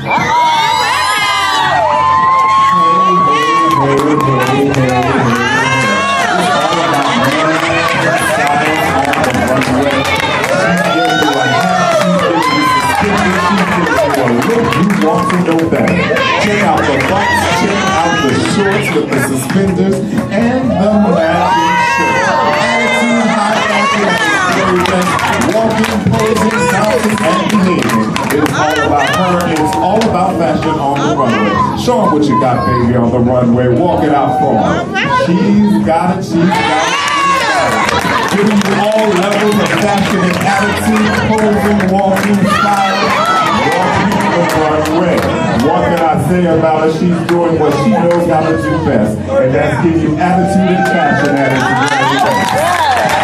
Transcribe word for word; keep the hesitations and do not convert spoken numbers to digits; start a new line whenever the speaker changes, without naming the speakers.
Check out the bumps, check out the shorts with the suspenders and the matching shirt. Attitude, high acting, walking, posing, bouncing, and behaving. It's all about her and it's all about fashion on the runway. Show them what you got, baby, on the runway. Walk it out for her. She's got it, she's got it. Giving you all levels of fashion and attitude, posing, walking, styling, walking the runway. What can I say about her? She's doing what she knows how to do best, and that's give you attitude and fashion at its very best.